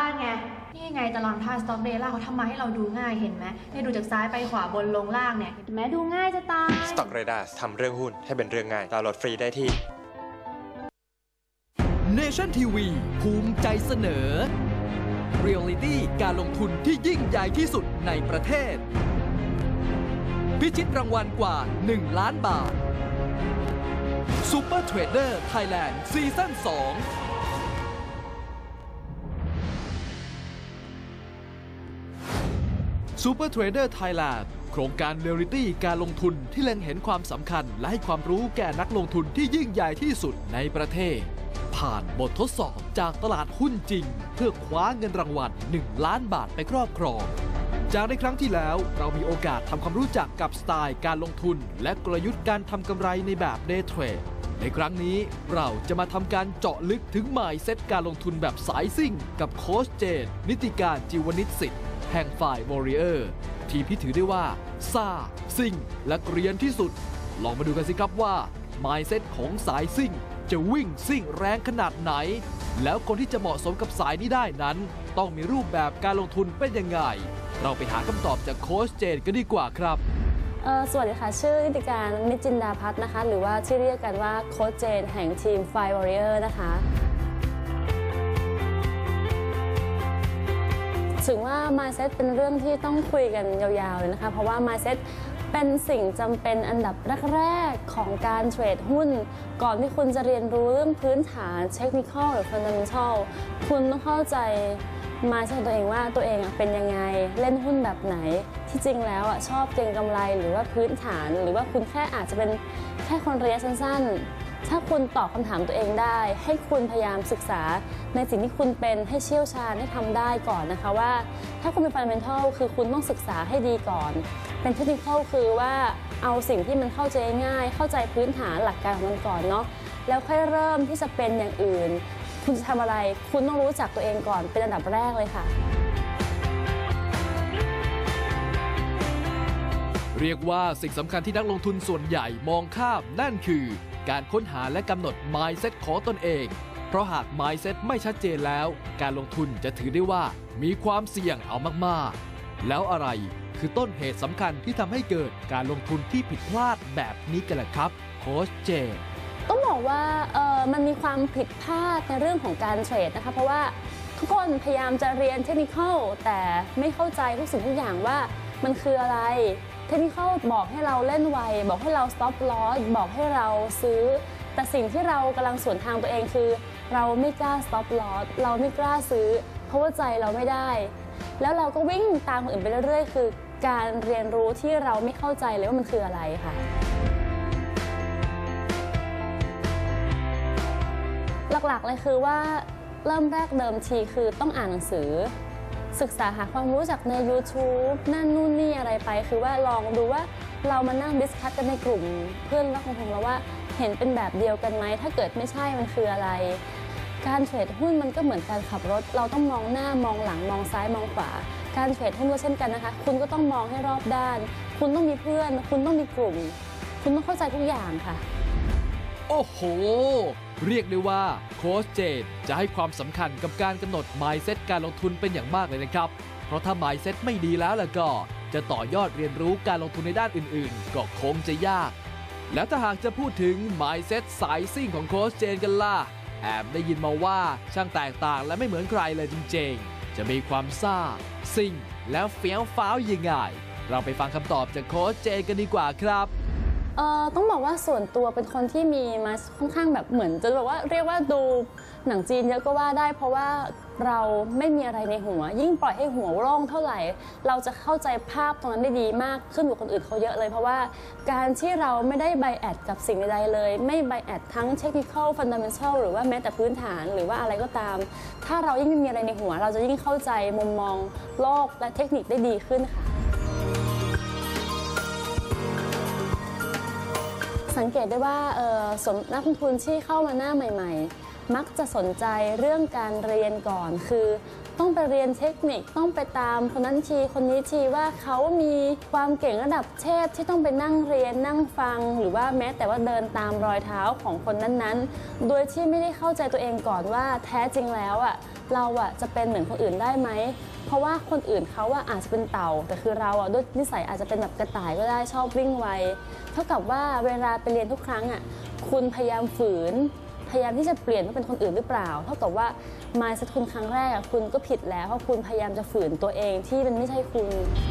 ดไงนี่ไงตารางธาตุ Stock Data เขาทำมาให้เราดูง่ายเห็นไหมเนี่ยดูจากซ้ายไปขวาบนลงล่างเนี่ยเห็นไหมดูง่ายจะตาย Stock Radar ทำเรื่องหุ้นให้เป็นเรื่องง่ายดาวน์โหลดฟรีได้ที่ Nation TV ภูมิใจเสนอ Reality การลงทุนที่ยิ่งใหญ่ที่สุดในประเทศ พิชิตรางวัลกว่า 1 ล้านบาท Super Trader Thailand ซีซั่น 2Super Trader Thailand โครงการเรียลลิตี้การลงทุนที่เล็งเห็นความสำคัญและให้ความรู้แก่นักลงทุนที่ยิ่งใหญ่ที่สุดในประเทศผ่านบททดสอบจากตลาดหุ้นจริงเพื่อคว้าเงินรางวัล 1 ล้านบาทไปครอบครองจากในครั้งที่แล้วเรามีโอกาสทำความรู้จักกับสไตล์การลงทุนและกลยุทธ์การทำกำไรในแบบ Day Trade ในครั้งนี้เราจะมาทำการเจาะลึกถึง Mindset การลงทุนแบบสายซิ่งกับโค้ชเจนนิติการจิวนิชสิทธิ์แห่งฝ่าย Warrior ทีมที่ถือได้ว่าซ่าซิ่งและเกรียนที่สุดลองมาดูกันสิครับว่า Mindset ของสายซิ่งจะวิ่งซิ่งแรงขนาดไหนแล้วคนที่จะเหมาะสมกับสายนี้ได้นั้นต้องมีรูปแบบการลงทุนเป็นยังไงเราไปหาคำตอบจากโค้ชเจนกันดีกว่าครับสวัสดีค่ะชื่อนิติการนิจินดาพัฒน์นะคะหรือว่าที่เรียกกันว่าโค้ชเจนแห่งทีม Fire Warrior นะคะถึงว่า Mindset เป็นเรื่องที่ต้องคุยกันยาวๆเลยนะคะเพราะว่า Mindset เป็นสิ่งจำเป็นอันดับแรกๆของการเทรดหุ้นก่อนที่คุณจะเรียนรู้เรื่องพื้นฐาน Technical หรือ Fundamental คุณต้องเข้าใจMindset ตัวเองว่าตัวเองเป็นยังไงเล่นหุ้นแบบไหนที่จริงแล้วชอบเก็งกำไรหรือว่าพื้นฐานหรือว่าคุณแค่อาจจะเป็นแค่คนระยะสั้นๆถ้าคุณตอบคำถามตัวเองได้ให้คุณพยายามศึกษาในสิ่งที่คุณเป็นให้เชี่ยวชาญให้ทำได้ก่อนนะคะว่าถ้าคุณเป็น Fundamental คือคุณต้องศึกษาให้ดีก่อนเป็น Technical คือว่าเอาสิ่งที่มันเข้าใจง่ายเข้าใจพื้นฐานหลักการของมันก่อนเนาะแล้วค่อยเริ่มที่จะเป็นอย่างอื่นคุณจะทำอะไรคุณต้องรู้จักตัวเองก่อนเป็นอันดับแรกเลยค่ะเรียกว่าสิ่งสำคัญที่นักลงทุนส่วนใหญ่มองข้ามนั่นคือการค้นหาและกำหนด Mindset ของตนเองเพราะหาก Mindset ไม่ชัดเจนแล้วการลงทุนจะถือได้ว่ามีความเสี่ยงเอามากๆแล้วอะไรคือต้นเหตุสำคัญที่ทำให้เกิดการลงทุนที่ผิดพลาดแบบนี้กันล่ะครับโค้ชเจต้องบอกว่ามันมีความผิดพลาดในเรื่องของการเทรดนะคะเพราะว่าทุกคนพยายามจะเรียนเทคนิคแต่ไม่เข้าใจทุกสิ่งทุกอย่างว่ามันคืออะไรเทคนิคบอกให้เราเล่นไวบอกให้เรา stop loss บอกให้เราซื้อแต่สิ่งที่เรากำลังสวนทางตัวเองคือเราไม่กล้า stop loss เราไม่กล้าซื้อเพราะว่าใจเราไม่ได้แล้วเราก็วิ่งตามคนอื่นไปเรื่อยๆคือการเรียนรู้ที่เราไม่เข้าใจเลยว่ามันคืออะไรค่ะหลักๆเลยคือว่าเริ่มแรกเดิมทีคือต้องอ่านหนังสือศึกษาหาความรู้จากใน YouTube นั่นนู่นนี่อะไรไปคือว่าลองดูว่าเรามานั่งดิสคัสกันในกลุ่มเพื่อนนักลงทุนแล้วว่าเห็นเป็นแบบเดียวกันไหมถ้าเกิดไม่ใช่มันคืออะไรการเทรดหุ้นมันก็เหมือนการขับรถเราต้องมองหน้ามองหลังมองซ้ายมองขวาการเทรดหุ้นก็เช่นกันนะคะคุณก็ต้องมองให้รอบด้านคุณต้องมีเพื่อนคุณต้องมีกลุ่มคุณต้องเข้าใจทุกอย่างค่ะโอ้โหเรียกได้ว่าโค้ชเจนจะให้ความสำคัญกับการกำหนด Mindset การลงทุนเป็นอย่างมากเลยนะครับเพราะถ้า Mindset ไม่ดีแล้วล่ะก็จะต่อยอดเรียนรู้การลงทุนในด้านอื่นๆก็คงจะยากแล้วถ้าหากจะพูดถึง Mindset สายซิ่งของโค้ชเจนกันล่ะแอบได้ยินมาว่าช่างแตกต่างและไม่เหมือนใครเลยจริงๆจะมีความซ่าซิ่งแล้วเฟี้ยวฟ้าวยังไงเราไปฟังคำตอบจากโค้ชเจนกันดีกว่าครับต้องบอกว่าส่วนตัวเป็นคนที่มีมาค่อนข้างแบบเหมือนจะแบบว่าเรียกว่าดูหนังจีนเยอะก็ว่าได้เพราะว่าเราไม่มีอะไรในหัวยิ่งปล่อยให้หัวโล่งเท่าไหร่เราจะเข้าใจภาพตรงนั้นได้ดีมากขึ้นกว่าคนอื่นเขาเยอะเลยเพราะว่าการที่เราไม่ได้ไบแอดกับสิ่งใดๆเลยไม่ไบแอดทั้ง Technical Fundamental หรือว่าแม้แต่พื้นฐานหรือว่าอะไรก็ตามถ้าเรายิ่งไม่มีอะไรในหัวเราจะยิ่งเข้าใจมุมมองโลกและเทคนิคได้ดีขึ้นค่ะสังเกตได้ว่านักลงทุนที่เข้ามาหน้าใหม่ๆมักจะสนใจเรื่องการเรียนก่อนคือต้องไปเรียนเทคนิคต้องไปตามคนนั้นทีคนนี้ทีว่าเขามีความเก่งระดับเทพที่ต้องไปนั่งเรียนนั่งฟังหรือว่าแม้แต่ว่าเดินตามรอยเท้าของคนนั้นๆโดยที่ไม่ได้เข้าใจตัวเองก่อนว่าแท้จริงแล้วเราจะเป็นเหมือนคนอื่นได้ไหมเพราะว่าคนอื่นเขาอาจจะเป็นเต่าแต่คือเราด้วยนิสัยอาจจะเป็นแบบกระต่ายก็ได้ชอบวิ่งไวเท่ากับว่าเวลาไปเรียนทุกครั้งคุณพยายามฝืนพยายามที่จะเปลี่ยนให้เป็นคนอื่นหรือเปล่าเท่ากับว่า mindset คุณครั้งแรกคุณก็ผิดแล้วเพราะคุณพยายามจะฝืนตัวเองที่มันไม่ใช่คุณ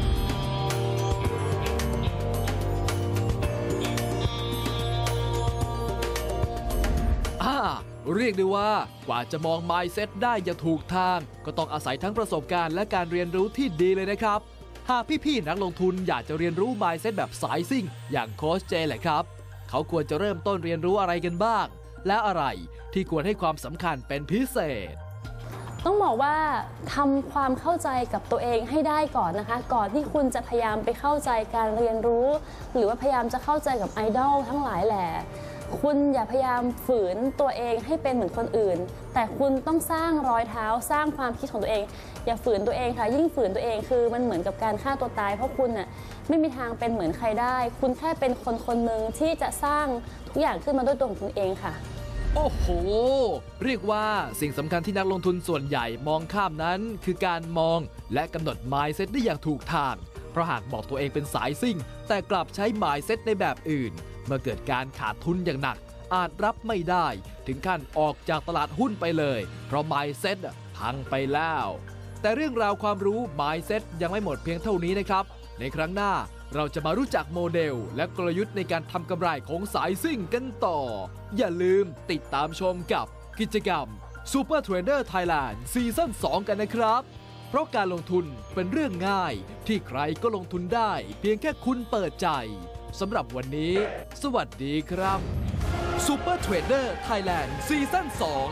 เรียกได้ว่ากว่าจะมอง mindset ได้อย่างถูกทางก็ต้องอาศัยทั้งประสบการณ์และการเรียนรู้ที่ดีเลยนะครับหากพี่ๆนักลงทุนอยากจะเรียนรู้ mindset แบบสายซิ่งอย่างโค้ชเจแหละครับเขาควรจะเริ่มต้นเรียนรู้อะไรกันบ้างและอะไรที่ควรให้ความสำคัญเป็นพิเศษต้องบอกว่าทำความเข้าใจกับตัวเองให้ได้ก่อนนะคะก่อนที่คุณจะพยายามไปเข้าใจการเรียนรู้หรือว่าพยายามจะเข้าใจกับไอดอลทั้งหลายแหละคุณอย่าพยายามฝืนตัวเองให้เป็นเหมือนคนอื่นแต่คุณต้องสร้างรอยเท้าสร้างความคิดของตัวเองอย่าฝืนตัวเองค่ะยิ่งฝืนตัวเองคือมันเหมือนกับการฆ่าตัวตายเพราะคุณไม่มีทางเป็นเหมือนใครได้คุณแค่เป็นคนคนหนึ่งที่จะสร้างทุกอย่างขึ้นมาด้วยตัวของคุณเองค่ะโอ้โหเรียกว่าสิ่งสำคัญที่นักลงทุนส่วนใหญ่มองข้ามนั้นคือการมองและกำหนด mindset ได้อย่างถูกทางเพราะหากบอกตัวเองเป็นสายซิ่งแต่กลับใช้ mindset ในแบบอื่นเมื่อเกิดการขาดทุนอย่างหนักอาจรับไม่ได้ถึงขั้นออกจากตลาดหุ้นไปเลยเพราะ mindset พังไปแล้วแต่เรื่องราวความรู้ mindset ยังไม่หมดเพียงเท่านี้นะครับในครั้งหน้าเราจะมารู้จักโมเดลและกลยุทธ์ในการทำกำไรของสายซิ่งกันต่ออย่าลืมติดตามชมกับกิจกรรม Super Trader Thailand ซีซั่น 2 กันนะครับเพราะการลงทุนเป็นเรื่องง่ายที่ใครก็ลงทุนได้เพียงแค่คุณเปิดใจสำหรับวันนี้สวัสดีครับ Super Trader Thailand ซีซั่น 2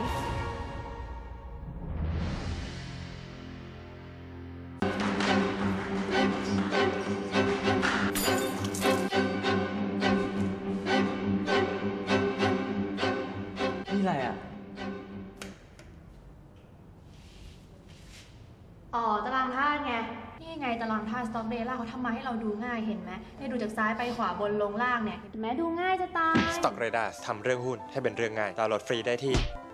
อะไรอ่ะตารางธาตุไงนี่ไงตารางธาตุ Stock Data เขาทำมาให้เราดูง่ายเห็นไหมดูจากซ้ายไปขวาบนลงล่างเนี่ยเห็นไหมดูง่ายจะตาย Stock Radar ทำเรื่องหุ้นให้เป็นเรื่องง่ายดาวน์โหลดฟรีได้ที่